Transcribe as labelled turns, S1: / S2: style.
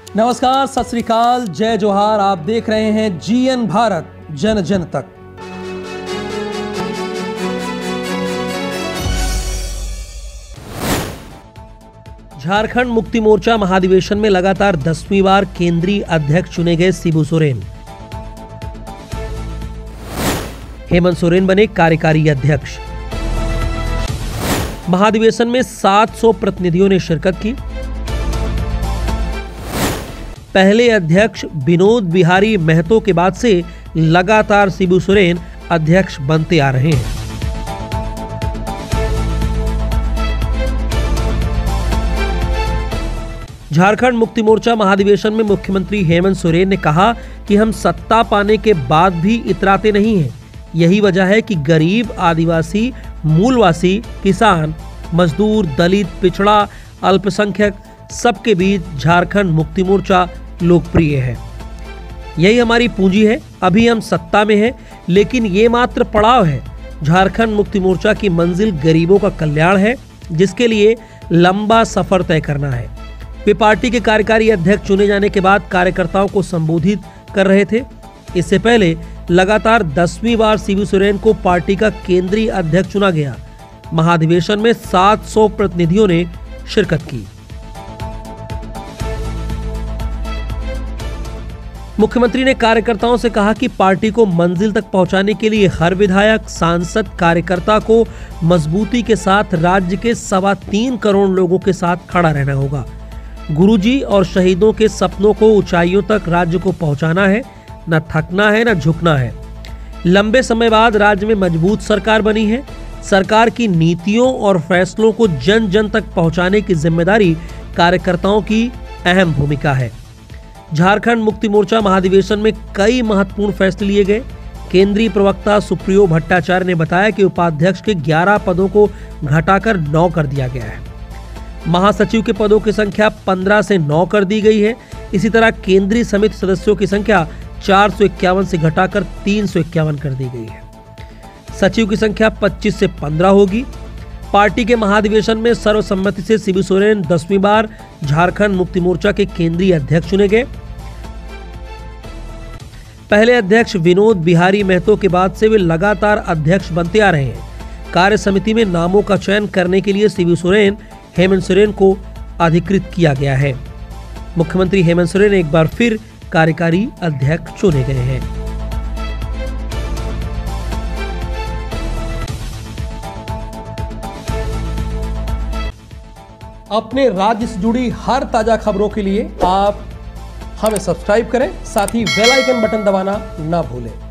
S1: नमस्कार, सत श्री अकाल, जय जोहार। आप देख रहे हैं जीएन भारत, जन जन तक। झारखंड मुक्ति मोर्चा महाधिवेशन में लगातार 10वीं बार केंद्रीय अध्यक्ष चुने गए शिबू सोरेन। हेमंत सोरेन बने कार्यकारी अध्यक्ष। महाधिवेशन में 700 प्रतिनिधियों ने शिरकत की। पहले अध्यक्ष विनोद बिहारी महतो के बाद से लगातार शिबू सोरेन अध्यक्ष बनते आ रहे हैं। झारखंड मुक्ति मोर्चा महाधिवेशन में मुख्यमंत्री हेमंत सोरेन ने कहा कि हम सत्ता पाने के बाद भी इतराते नहीं हैं। यही वजह है कि गरीब, आदिवासी, मूलवासी, किसान, मजदूर, दलित, पिछड़ा, अल्पसंख्यक सबके बीच झारखंड मुक्ति मोर्चा लोकप्रिय है। यही हमारी पूंजी है। अभी हम सत्ता में हैं, लेकिन ये मात्र पड़ाव है। झारखंड मुक्ति मोर्चा की मंजिल गरीबों का कल्याण है, जिसके लिए लंबा सफर तय करना है। वे पार्टी के कार्यकारी अध्यक्ष चुने जाने के बाद कार्यकर्ताओं को संबोधित कर रहे थे। इससे पहले लगातार 10वीं बार शिबू सोरेन को पार्टी का केंद्रीय अध्यक्ष चुना गया। महाधिवेशन में 700 प्रतिनिधियों ने शिरकत की। मुख्यमंत्री ने कार्यकर्ताओं से कहा कि पार्टी को मंजिल तक पहुंचाने के लिए हर विधायक, सांसद, कार्यकर्ता को मजबूती के साथ राज्य के 3.25 करोड़ लोगों के साथ खड़ा रहना होगा। गुरुजी और शहीदों के सपनों को ऊंचाइयों तक राज्य को पहुंचाना है। न थकना है, न झुकना है। लंबे समय बाद राज्य में मजबूत सरकार बनी है। सरकार की नीतियों और फैसलों को जन जन तक पहुंचाने की जिम्मेदारी कार्यकर्ताओं की अहम भूमिका है। झारखंड मुक्ति मोर्चा महाधिवेशन में कई महत्वपूर्ण फैसले लिए गए। केंद्रीय प्रवक्ता सुप्रियो भट्टाचार्य ने बताया कि उपाध्यक्ष के 11 पदों को घटाकर 9 कर दिया गया है। महासचिव के पदों की संख्या 15 से 9 कर दी गई है। इसी तरह केंद्रीय समिति सदस्यों की संख्या 451 से घटाकर 351 कर दी गई है। सचिव की संख्या 25 से 15 होगी। पार्टी के महाधिवेशन में सर्वसम्मति से शिबू सोरेन 10वीं बार झारखंड मुक्ति मोर्चा के केंद्रीय अध्यक्ष चुने गए। पहले अध्यक्ष विनोद बिहारी महतो के बाद से वे लगातार अध्यक्ष बनते आ रहे हैं। कार्य समिति में नामों का चयन करने के लिए शिबू सोरेन, हेमंत सोरेन को अधिकृत किया गया है। मुख्यमंत्री हेमंत सोरेन एक बार फिर कार्यकारी अध्यक्ष चुने गए हैं। अपने राज्य से जुड़ी हर ताजा खबरों के लिए आप हमें सब्सक्राइब करें, साथ ही बेल आइकन बटन दबाना ना भूलें।